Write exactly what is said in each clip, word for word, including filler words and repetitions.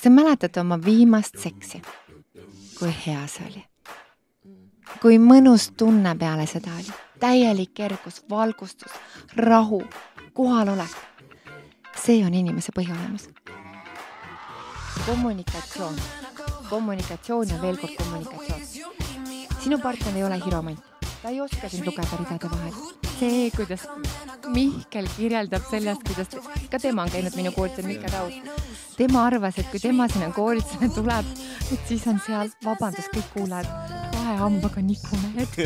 Kas te mäletate oma viimast seksi? Kui hea see oli? Kui mõnus tunne peale seda oli? Täielik kergus, valgustus, rahu, kohalolek. See on inimese põhiolemus. Kommunikatsioon. Kommunikatsioon ja veel kord kommunikatsioon. Sinu partner ei ole hiromant. Ta ei oska sind lugeda ridade vahel. See, kuidas Mihkel kirjeldab sellest, kuidas ka tema on käinud minu koolitusel Mihkel Raud. Tema arvas, et kui tema sinna koolitusele tuleb, et siis on seal, vabandus, kõik kuulad, kahe hambaga nikumehed.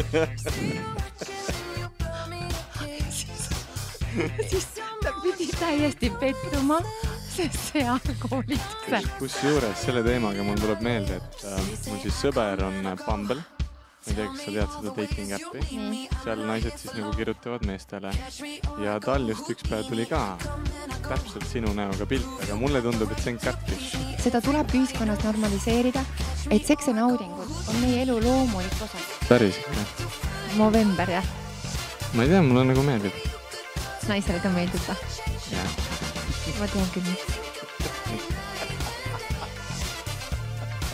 siis ta pidi täiesti pettuma, sest seal koolitusel. Kus juures selle teemaga mul tuleb meelde, et äh, mul siis sõber on Bumble. Ma ei tea, kas sa tead seda dating appi. Nii. Seal naised siis nagu kirjutavad meestele. Ja tal just üks päev tuli ka täpselt sinu näoga pilt, aga mulle tundub, et see on catfish. Seda tuleb ühiskonnas normaliseerida, et seks ja naudingud on meie elu loomulik osa. Päris, jah. November, jah. Ma ei tea, mulle nagu meeldib. Naisele ka meeldib ta. Jah. Ma tean küll nüüd.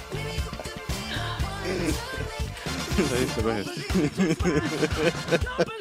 Sa ei ütle põhjust.